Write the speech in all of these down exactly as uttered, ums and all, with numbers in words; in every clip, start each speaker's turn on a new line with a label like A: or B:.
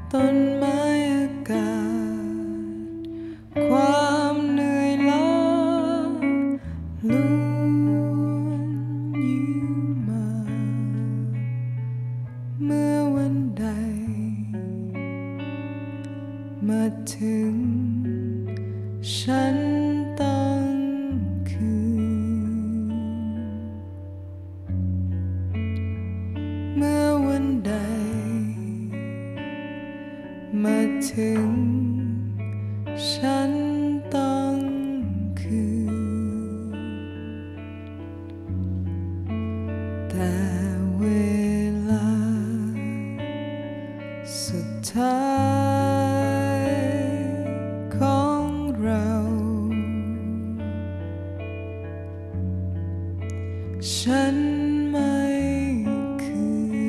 A: ต้นไม้อากาศความเหนื่อยล้าล้วนยิ้มมาเมื่อวันใดมาถึงฉันต้องคืนเมื่อวันใดมาถึงฉันต้องคืนแต่เวลาสุดท้ายของเราฉันไม่คื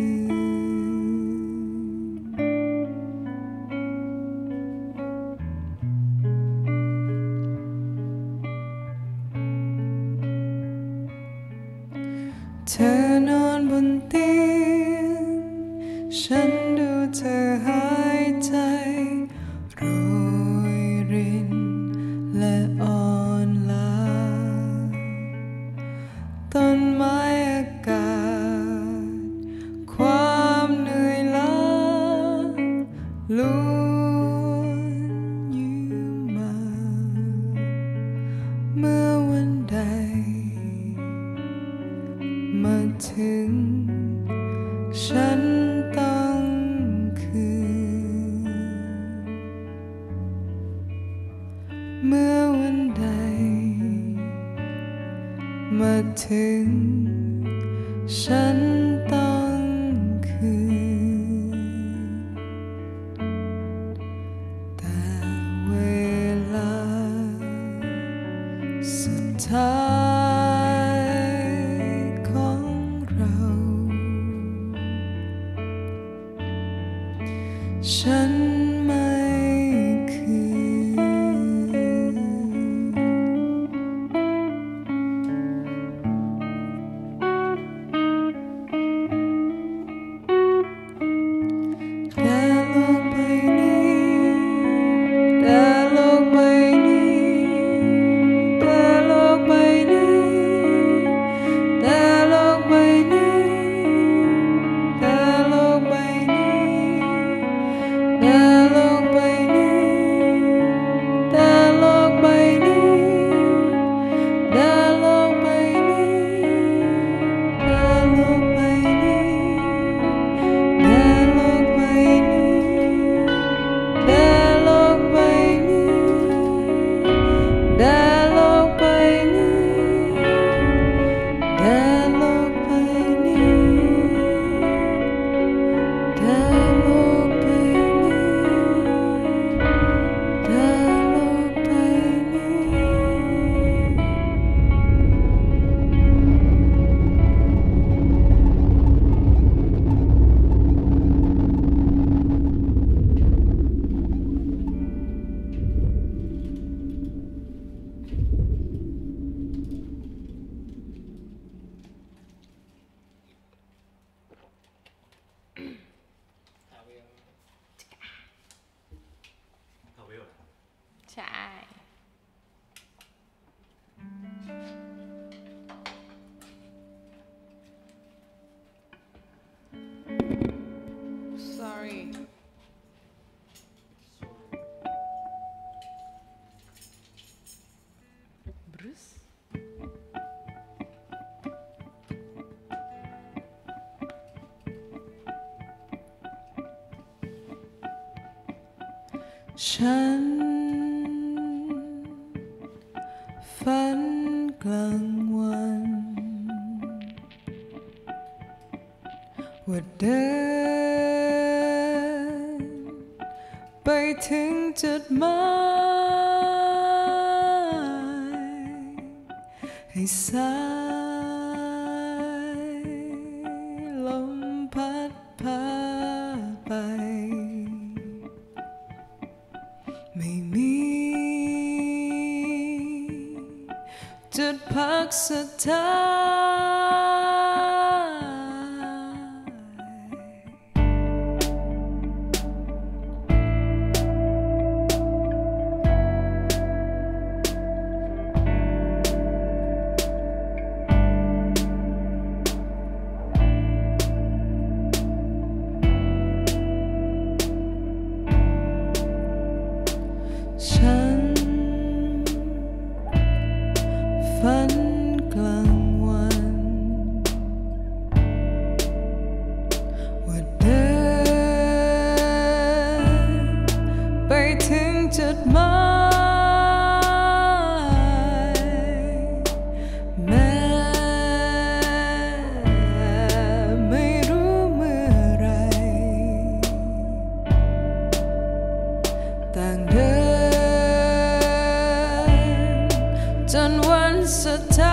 A: นเธอนอนบนเตียงฉันดูเธอหายใจโรยรินและอ่อนล้าต้นไม้อากาศความเหนื่อยล้าล้วนยืมมาเมื่อวันใดมาถึงฉันต้องคืนเมื่อวันใดมาถึงฉันต้องคืนแต่เวลาสุดท้ายของเราฉันไม่คืนแต่โลกใบนี้แต่โลกใบนี้แต่โลกใบนี้แต่โลกใบนี้แต่โลกใบนี้แต่โลกใบนี้แต่โลกใบนี้แต่โลกใบนี้แต่โลกใบนี้แต่โลกใบนี้แต่โลกใบนี้แต่โลกใบนี้แต่โลกใบนี้แต่โลกใบใช่ sorry บรูซฉันฝันกลางวันว่าเดินไปถึงจุดหมายให้สายลมพัดพาไปไม่มีจุดพักสุดท้าย เฉันฝันกลางวันว่าเดินไปถึงจุดหมายแม้ไม่รู้เมื่อไรต่างเดินจนวันสุดท้าย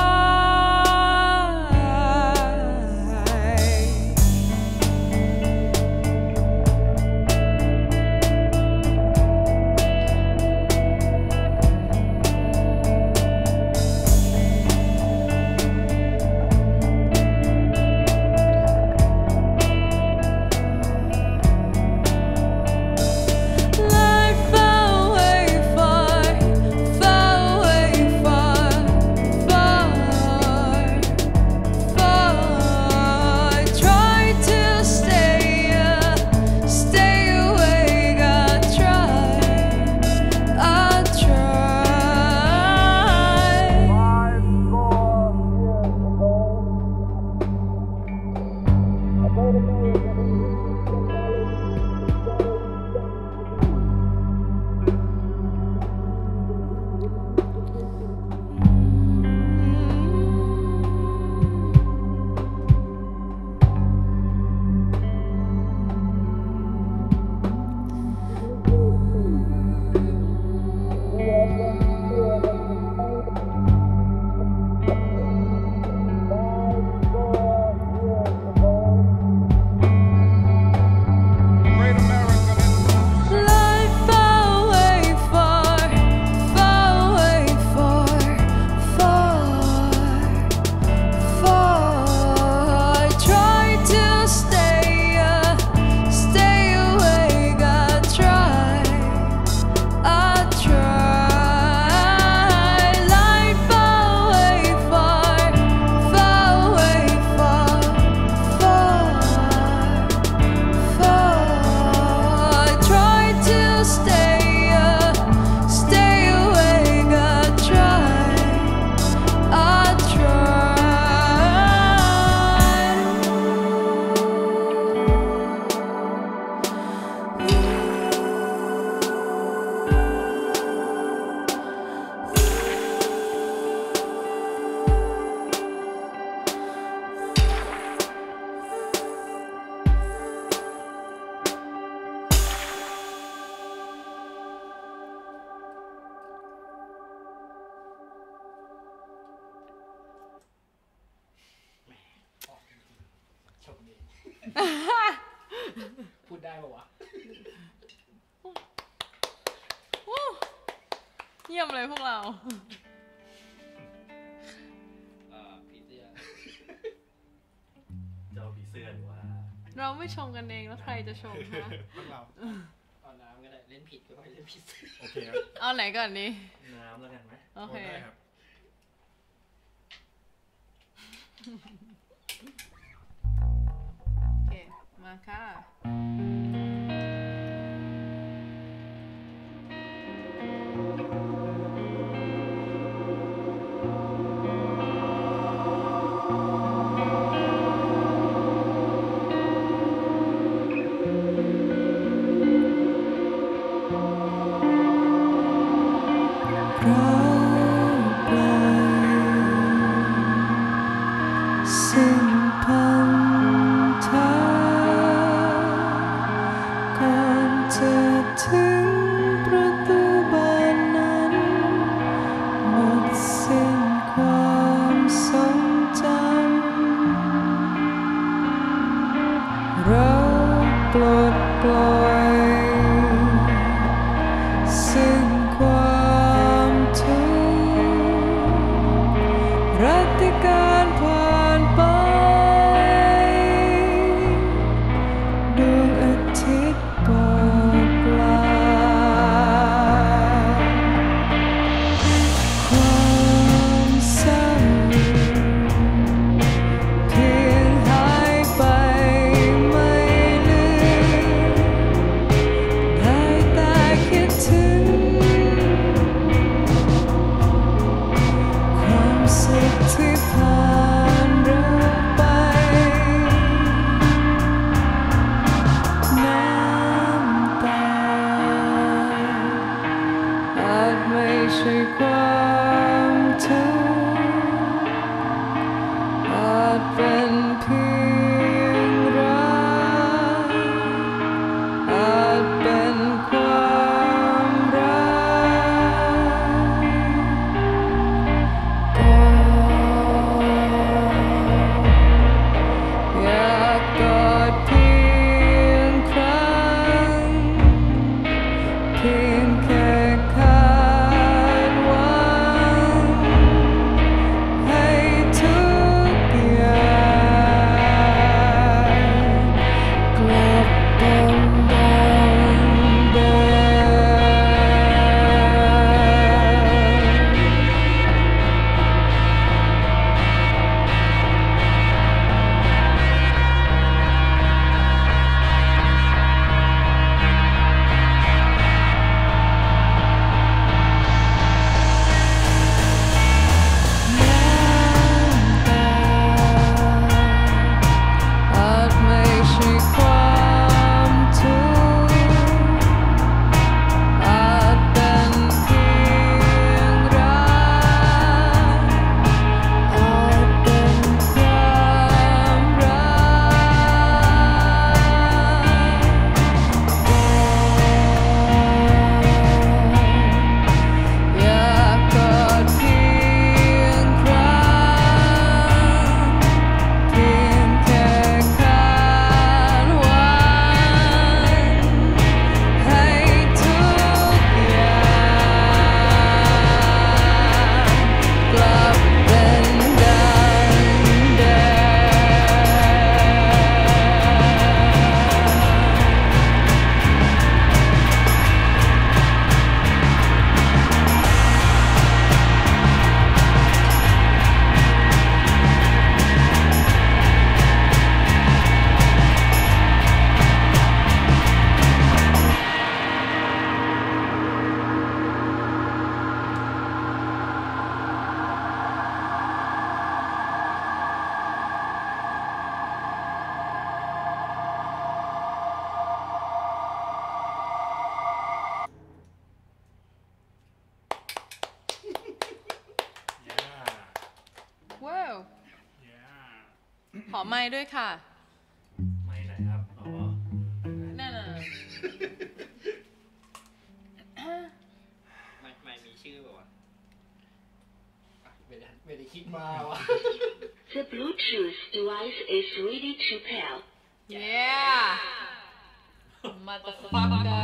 B: พูดได้ป่าวะ
A: เยี่ยมเลยพวกเรา
B: ผีเสื้อ
C: จะเอาผีเสื้อหรือว่า
A: เราไม่ชมกันเองแล้วใครจะชมคะ
C: พวกเรา
B: เอาน้ำก็ได้เล่นผิดก็ไปเล่นผิด
C: โอเคครับ
A: เอาไหนก่อนนี้
C: น้ำแล้วกันไหม
A: โอเค
C: ครับ
A: โอเคมาค่ะสิ้นพันธะก่อนจะถึงประตูบานนั้นหมดสิ้นความทรงจำเราปลดปล่อยสิ้นความทุกข์รัติการผ่านไปดวงอาทิตย์บอกลาความเศร้าเพียงหายไปไม่ลืมขอไม้ด้วยค่ะ
C: ไม่ไหนครับ อ๋อ
A: นั่นน่ะ
B: ไม่ไม่มีชื่อป่าวะไม่ได้ไม่ได้คิดมาวะ
D: The Bluetooth device is ready to pair.
A: yeah motherfucker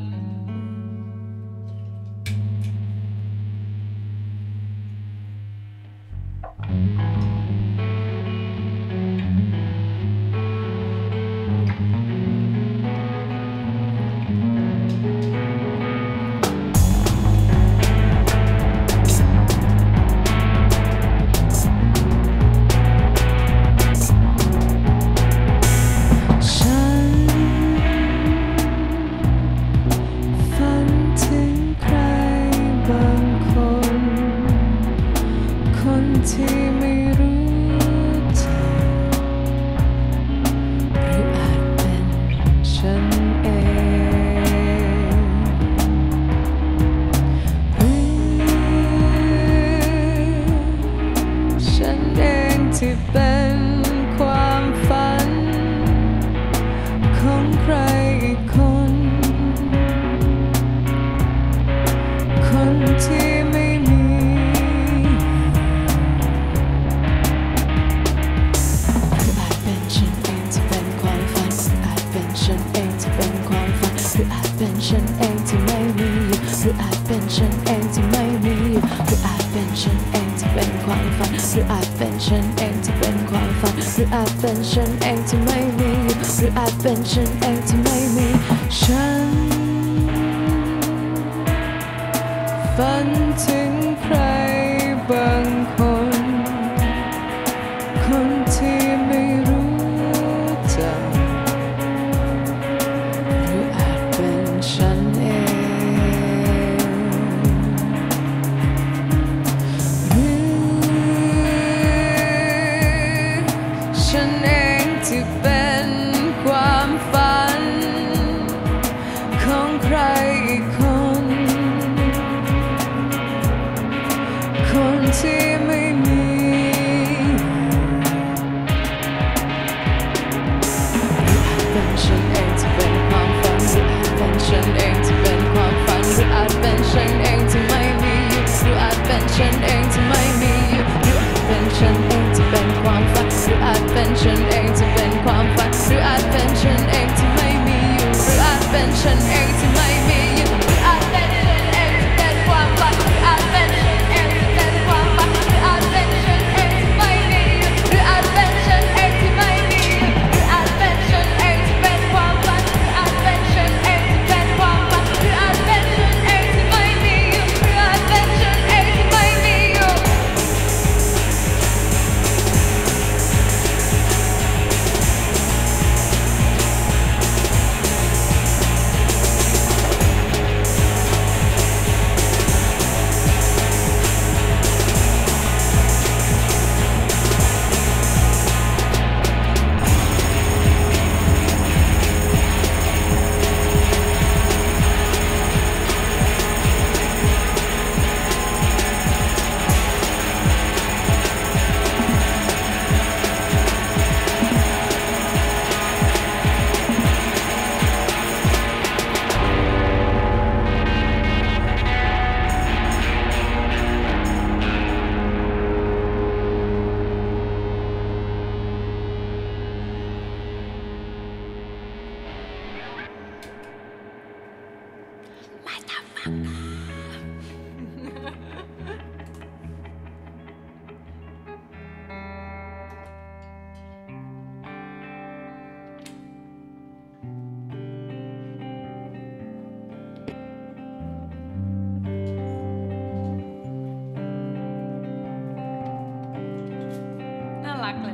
A: ที่ไม่รู้จักหรืออาจเป็นฉันเองหรือฉันเองที่เป็นความฝันของใครอีกคนคนที่ไม่มีหรืออาจเป็นฉันเองที่ไม่มีหรืออาจเป็นฉันเองที่ไม่มีหรืออาจเป็นฉันเองที่เป็นความฝันหรืออาจเป็นฉันเองที่เป็นความฝันหรืออาจเป็นฉันเองที่ไม่มีหรืออาจเป็นฉันเองที่ไม่มีฉันฝันถึงใครบางคนคนที่ไม่รู้จักฉันเองหรือฉันเองที่เป็นความฝันของใครอีกคนคนที่ไม่มีเป็นฉันเองที่เป็นความฝันเป็นฉันเองที่เป็นความฝันหรืออาจเป็นฉันเองที่ไม่มีหรืออาจเป็นฉันเองที่ไม่มีหรืออาจเป็นฉันเองที่เป็นความฝันหรืออาจเป็นฉันเองที่เป็นความฝันหรืออาจเป็นฉันเองที่ไม่มีอยู่หรืออาจเป็นฉันเองที่ไม่มีอยู่หรืออาจเป็นฉันเองที่เป็นความฝันหรืออาจเป็นฉันเองที่เป็นความฝันหรืออาจเป็นฉันเองที่ไม่มีอยู่หรืออาจเป็นฉันเองที่ไม่มีอยู่หรืออาจเป็นฉันเองที่เป็นความฝันหรืออาจเป็นฉันเองที่เป็นความฝันหรืออาจเป็นฉันเองที่ไม่มีอยู่หรืออาจเป็นฉันเองที่ไม่มีอยู่น่ารักเลย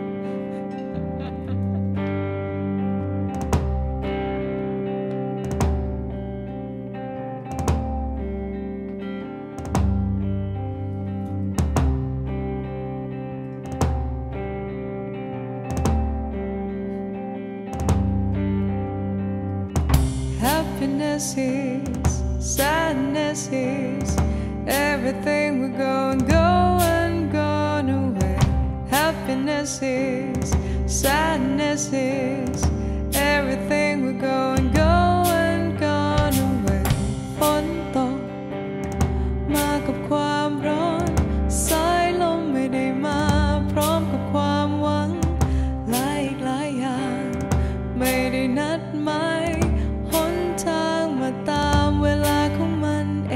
A: Happiness is, sadness is, everything we're going, going, gone away. Happiness happiness is, sadness is, everything will go and go and gone away ฝนตกมากับความร้อนสายลมไม่ได้มาพร้อมกับความหวังหลายหลายอย่างไม่ได้นัดหมายหนทางมาตามเวลาของมันเอง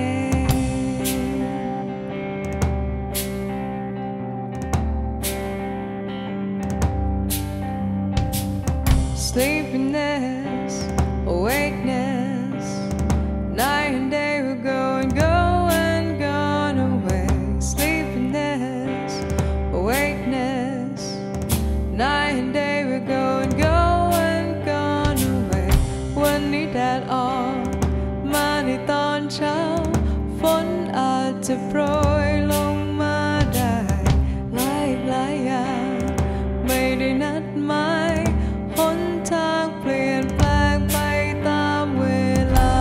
A: Sleepiness, awakeness, night and day will go and go and gone away. Sleepiness, awakeness, night and day will go and go and gone away. วันนี้แดดออกมาในตอนเช้าฝนอาจจะโปรยลงมาได้หลายหลายอย่างไม่ได้นัดหมายหนทางเปลี่ยนแปลงไปตามเวลา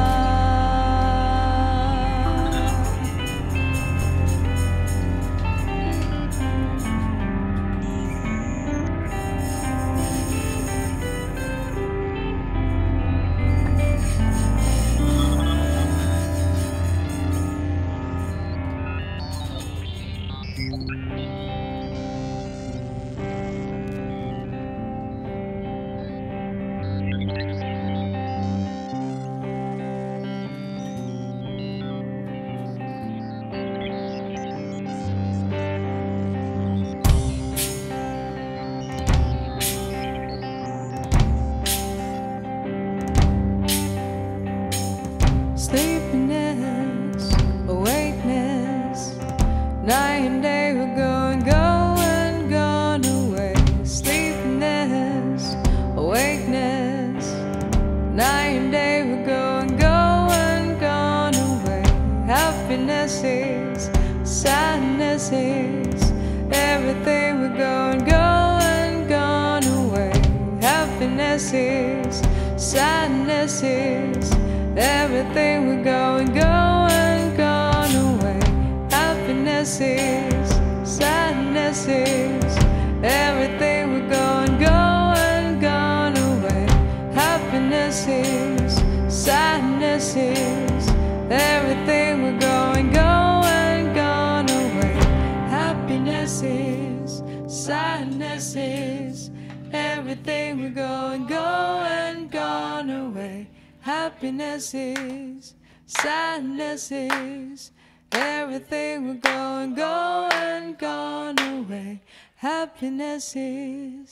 A: Sleepiness, awakeness, night and day will go and go and gone away. Sleepiness, awakeness, night and day will go and go and gone away. Happiness is, sadness is, everything will go and go and gone away. Happiness is, sadness is, everything will go and go and gone away. Happiness is, sadness is, everything will go and go and gone away. Happiness is, sadness is, everything will go and go and gone away. Happiness is, sadness is, everything will go and go and gone away. Happiness is, sadness is, everything will go and go and gone away. Happiness is.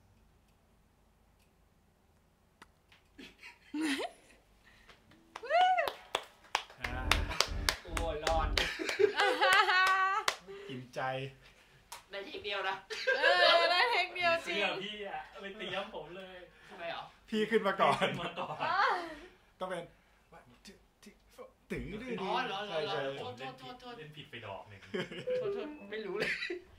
B: โอ้ยรอด
C: กินใจ
B: ได้ทีเดียวนะ
A: เออได้เทคเดียวจริ
C: เสื้อง พี่อะไปเตรียมผมเลย
B: ทำไมเหรอ
E: พี่ขึ้นมาก่อน
C: ขึ้นมาก่อน
E: ต้องเป็นวันที่ที่ตื่นดื้อ
B: อ๋อเหรอเหรอ
E: ใช่
B: เหรอ
E: ใช่
C: ผมเล่นผิดเล่นผิดไปดอกหนึ่ง
B: โทษโทษไม่รู้เลย